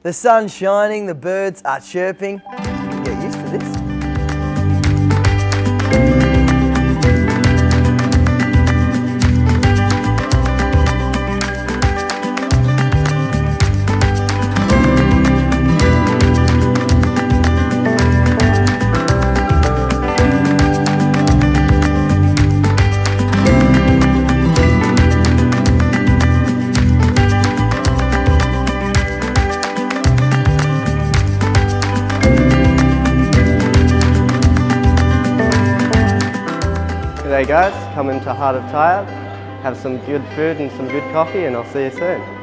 The sun's shining, the birds are chirping. You can get used to this. G'day guys, come into Hart of Tyabb, have some good food and some good coffee, and I'll see you soon.